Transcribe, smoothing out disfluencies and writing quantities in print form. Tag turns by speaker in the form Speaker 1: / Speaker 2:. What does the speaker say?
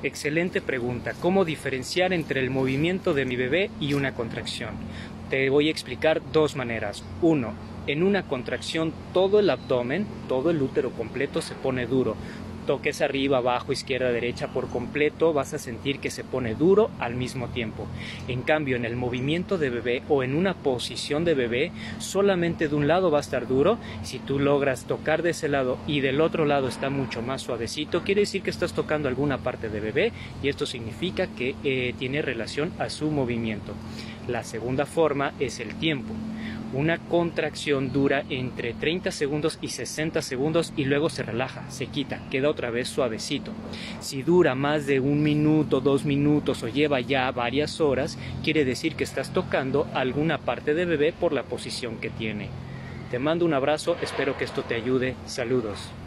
Speaker 1: Excelente pregunta. ¿Cómo diferenciar entre el movimiento de mi bebé y una contracción? Te voy a explicar dos maneras. Uno, en una contracción todo el abdomen, todo el útero completo se pone duro. Toques arriba, abajo, izquierda, derecha, por completo, vas a sentir que se pone duro al mismo tiempo. En cambio, en el movimiento de bebé o en una posición de bebé, solamente de un lado va a estar duro. Si tú logras tocar de ese lado y del otro lado está mucho más suavecito, quiere decir que estás tocando alguna parte de bebé y esto significa que tiene relación a su movimiento. La segunda forma es el tiempo. Una contracción dura entre 30 segundos y 60 segundos y luego se relaja, se quita, queda otra vez suavecito. Si dura más de 1 minuto, 2 minutos o lleva ya varias horas, quiere decir que estás tocando alguna parte de bebé por la posición que tiene. Te mando un abrazo, espero que esto te ayude. Saludos.